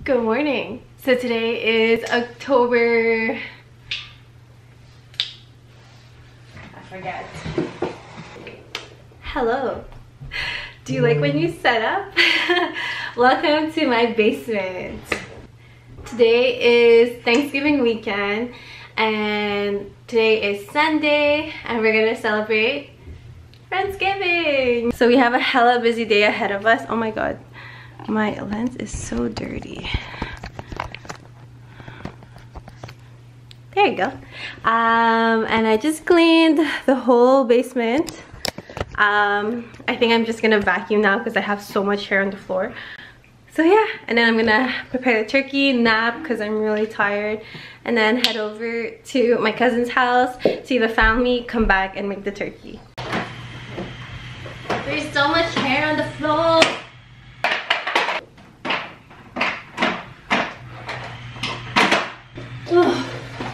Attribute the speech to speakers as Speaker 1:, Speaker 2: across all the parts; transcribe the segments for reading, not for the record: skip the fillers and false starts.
Speaker 1: Good morning. So today is October... I forget. Hello. Do you like when you set up? Welcome to my basement. Today is Thanksgiving weekend and today is Sunday and we're gonna celebrate Friendsgiving. So we have a hella busy day ahead of us. Oh my god. My lens is so dirty. There you go. And I just cleaned the whole basement. I think I'm just gonna vacuum now because I have so much hair on the floor. So yeah, and then I'm gonna prepare the turkey, nap because I'm really tired, and then head over to my cousin's house, see the family, come back and make the turkey. There's so much hair on the floor. Ugh.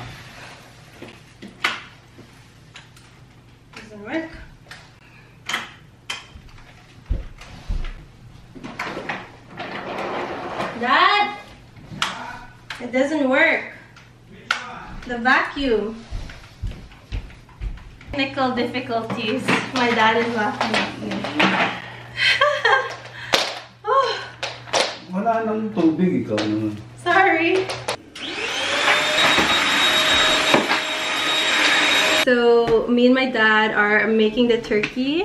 Speaker 1: Doesn't work. Dad, it doesn't work. The vacuum. Technical difficulties. My dad is laughing at me. Oh.
Speaker 2: Wala nang tubig, ikaw naman.
Speaker 1: Sorry. So me and my dad are making the turkey.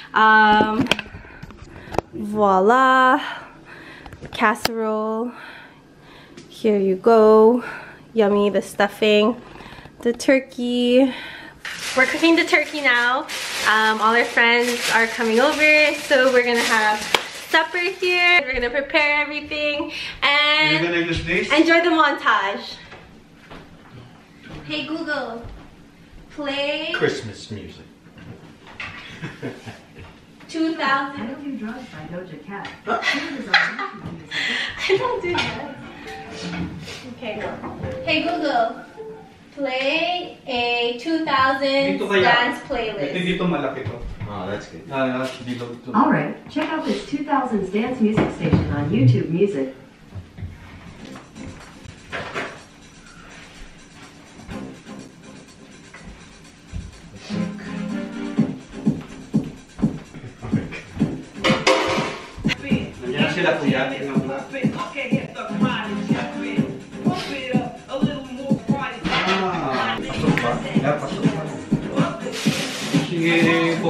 Speaker 1: Voila. Casserole. Here you go. Yummy, the stuffing. The turkey. We're cooking the turkey now. All our friends are coming over, so we're gonna have supper here. We're gonna prepare everything and enjoy the montage. Hey Google, play
Speaker 3: Christmas music.
Speaker 1: 2000.
Speaker 4: I don't do drugs by Doja Cat.
Speaker 1: I don't do that. Okay. Hey Google, play a 2000s dance playlist.
Speaker 2: Dito malaki to.
Speaker 3: Oh, that's good.
Speaker 4: Alright, check out this 2000s dance music station on YouTube Music.
Speaker 2: Nandiyan sila kuya. Pasok pa? Yeah, pasok pa. Sige po.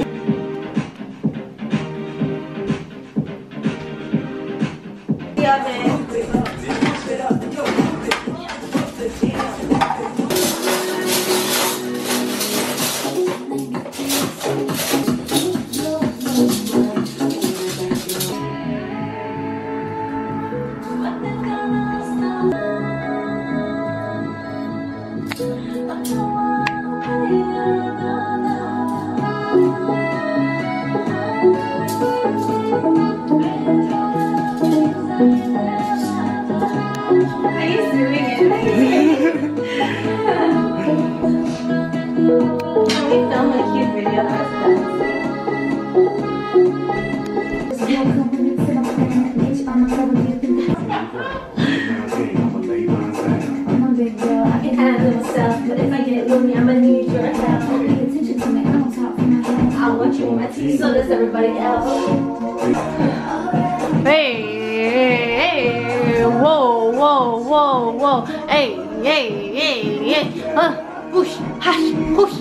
Speaker 1: But if I get lonely, I'ma need your help. Pay attention to me, I don't talk from my head. I want you in my teeth, so does everybody else. Hey, hey, whoa, whoa, whoa, whoa. Hey, hey, hey, hey. Whoosh, hush, whoosh.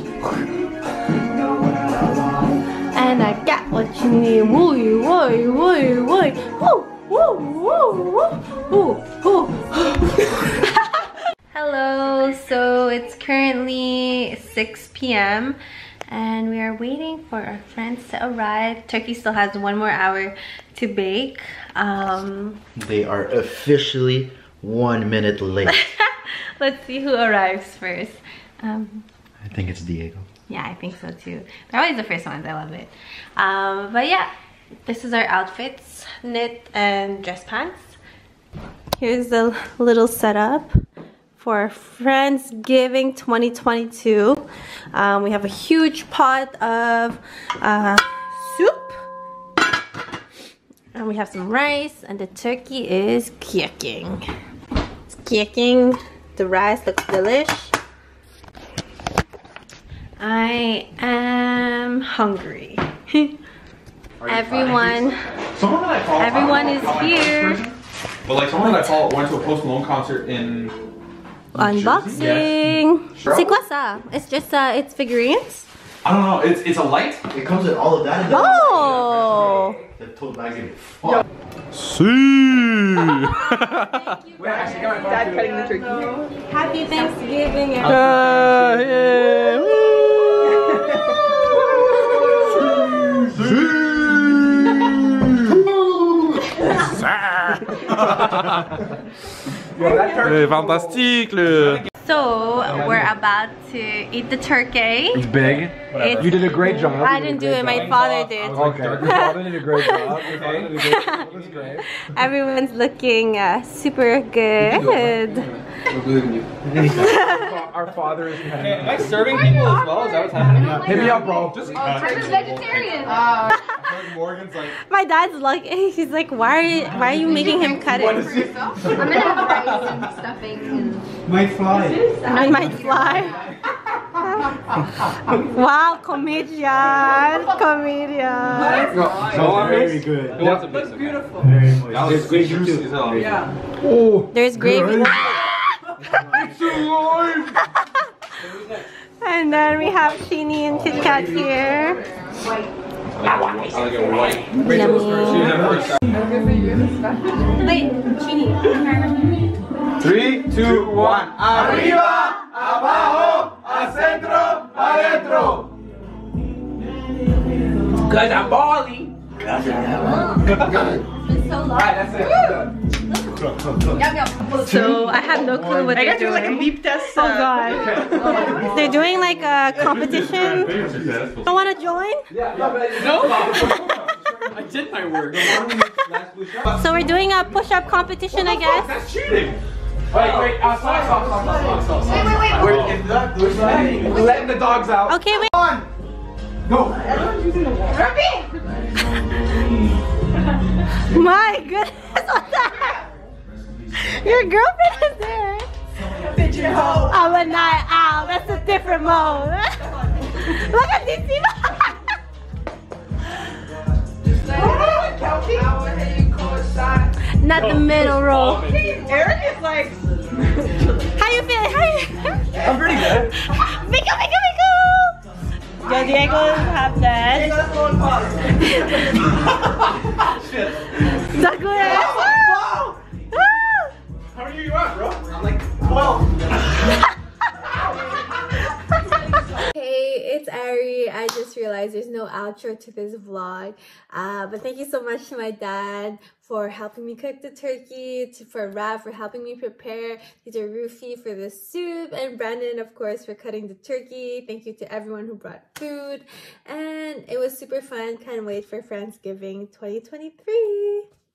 Speaker 1: And I got what you need. Woo, woo, woo, woo. Woo, woo, woo, woo, woo. Hello, so it's currently 6 p.m. and we are waiting for our friends to arrive. Turkey still has 1 more hour to bake.
Speaker 3: They are officially 1 minute late.
Speaker 1: Let's see who arrives first.
Speaker 3: I think it's Diego.
Speaker 1: Yeah, I think so too. They're always the first ones, I love it. But yeah, this is our outfits, knit and dress pants. Here's the little setup for Friendsgiving 2022. We have a huge pot of soup. And we have some rice, and the turkey is kicking. It's kicking. The rice looks delish. I am hungry. Everyone is here.
Speaker 2: But like someone that I follow went to a Post Malone concert in
Speaker 1: Unboxing. C'est quoi ça? It's just it's figurines.
Speaker 2: I don't know. It's a light.
Speaker 3: It comes with all of that.
Speaker 1: Oh.
Speaker 3: The tote bag in it.
Speaker 5: Dad cutting the turkey.
Speaker 1: Happy Thanksgiving,
Speaker 2: Fantastique le.
Speaker 1: So we're about to eat the turkey.
Speaker 2: It's big. You did a great job.
Speaker 1: I didn't do it. My father did.
Speaker 2: Okay. Your father did a great job. That was great.
Speaker 1: Everyone's looking super good.
Speaker 2: We're believing you. Our father is. Am I serving people as well? Is that what's happening? Hit me up, bro. Just.
Speaker 5: Turkey's vegetarian.
Speaker 2: Morgan's like.
Speaker 1: My dad's like, he's like, why are you making him cut it?
Speaker 5: I'm gonna have rice and stuffing and...
Speaker 2: Might fly.
Speaker 1: I might fly. Wow, comedian.
Speaker 2: Very good. That's beautiful. It's great juicy as hell. Yeah. Oh.
Speaker 1: There's gravy.
Speaker 2: It's alive.
Speaker 1: And then we have Sheenie and Kit Kat here.
Speaker 2: I like it white.
Speaker 1: Wait, Sheenie.
Speaker 2: 3, 2, 1. Arriba, abajo, al centro, adentro. Cause I'm balling.
Speaker 1: So I have no clue what they're doing.
Speaker 5: like a beep test.
Speaker 1: Oh god. They're doing like a competition. I want to join?
Speaker 2: No. I did my work.
Speaker 1: So we're doing a push-up competition, I guess.
Speaker 2: That's cheating. Wait, stop. Wait. We're letting the dogs out.
Speaker 1: Okay, wait.
Speaker 2: Go.
Speaker 1: My goodness, what the heck? Your girlfriend is there. I'm a night owl. That's a different mode. Look at these people. Not the middle row.
Speaker 5: Eric is like...
Speaker 1: How you feeling?
Speaker 2: I'm pretty good.
Speaker 1: Miko. Yo Diego is half dead.
Speaker 2: Shit.
Speaker 1: Sakura.
Speaker 2: How many you at, bro? I'm like 12.
Speaker 1: Hey, it's Ari. I just realized there's no outro to this vlog. But thank you so much to my dad for helping me cook the turkey, for Rav for helping me prepare, to Rufi for the soup, and Brandon, of course, for cutting the turkey. Thank you to everyone who brought food. And it was super fun. Can't wait for Friendsgiving 2023.